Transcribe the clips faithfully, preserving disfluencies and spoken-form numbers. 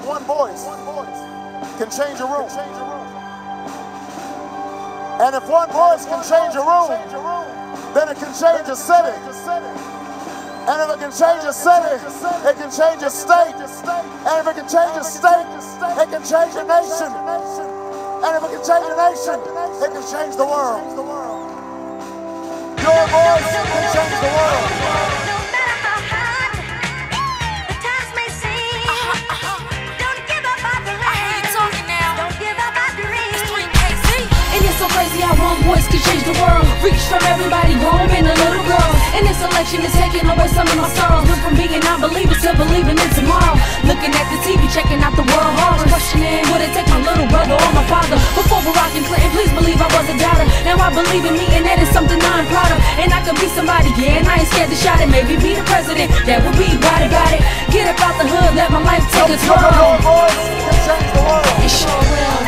One voice can change a room. And if one voice can change a room, then it can change a city. And if it can change a city, it can change a state. And if it can change a state, it can change a nation. And if it can change a nation, it can change the world. Your voice can change the world. Crazy how one voice can change the world. Reach from everybody, grown men and little girls. And this election is taking away some of my sorrows. Went from being non-believers to believing in tomorrow. Looking at the T V, checking out the world horrors. Questioning, would it take my little brother or my father? Before Barack and Clinton, please believe I was a doubter. Now I believe in me, and that is something I'm proud of. And I could be somebody, yeah, and I ain't scared to shout it. Maybe be the president, that would be right about it. Get up out the hood, let my life take a toll. Your voice can change the world. It sure will.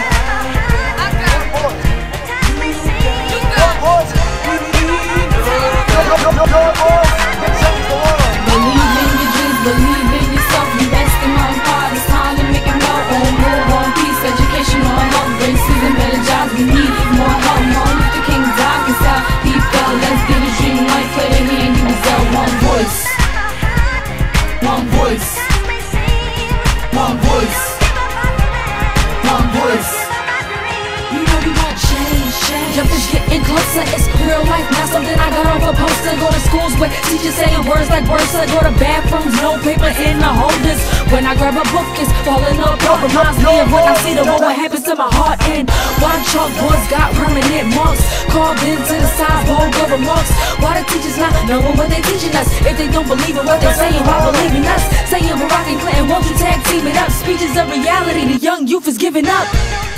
Believe in your dreams, believe in yourself, invest in my heart. It's time to make it more. On move on, peace, education, on health, racism, better jobs. We need more help. Martin Luther King died, cause how he felt. Let's get a dream life, play the hand, you was out. One voice, one voice, one voice, one voice. You know we want change, change. Jump is getting closer, it's real life, not something I got off a poster. Go to schools where teachers saying words like words. I go to bathrooms, no paper in the holders. When I grab a book, it's falling apart. Reminds me of when I see the one what happens to my heart. And why chalkboards got permanent marks carved into the sidewalk of remarks. Why the teachers not knowing what they teaching us? If they don't believe in what they're saying, why believe in us? Saying Barack and Clinton, won't you tag team it up? Speeches of reality, the young youth is giving up.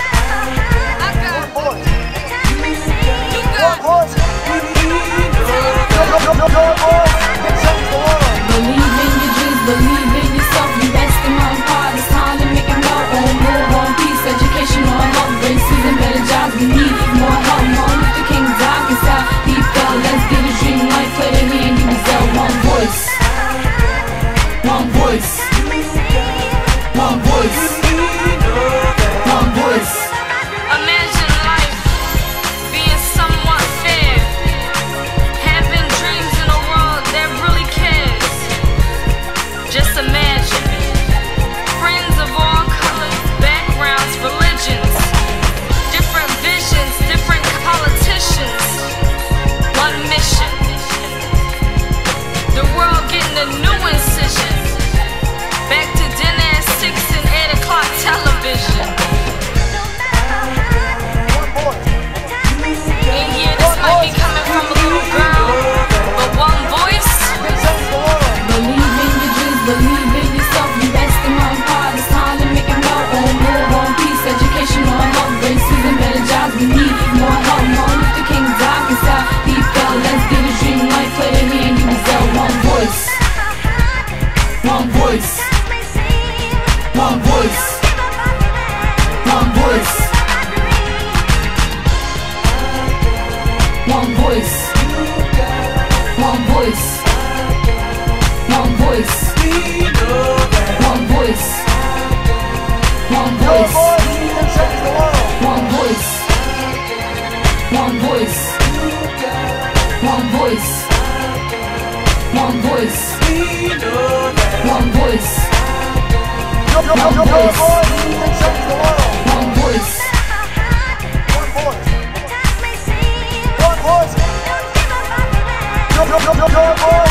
Believe in your dreams, believe in yourself, invest in my heart. It's time to make it more. On move on, peace, education, on health, racism, better jobs. We need more help. Martin Luther King died, cause how he felt. Let's get a dream life, play the hand, you was out. One voice, one voice, one voice, one voice. Imagine life being somewhat fair, having dreams in a world that really cares. Just imagine, friends of all colors, backgrounds, religions, different visions, different politicians, one mission. The world getting a new incision, back to dinner at six and eight o'clock television. And yeah, this might be coming from a little girl, but one voice. Believe in your dreams, believe in yourself, invest in my heart. It's time to make it more. On move on, peace, education, on health, racism, better jobs. We need more help. Martin Luther King died, cause how he felt. Let's get a dream life, play the hand, you was out. One voice, one voice, one voice, one voice, one voice, one voice, one voice, one voice, one voice, one voice, one voice, one voice, one voice, one voice, one voice, one voice.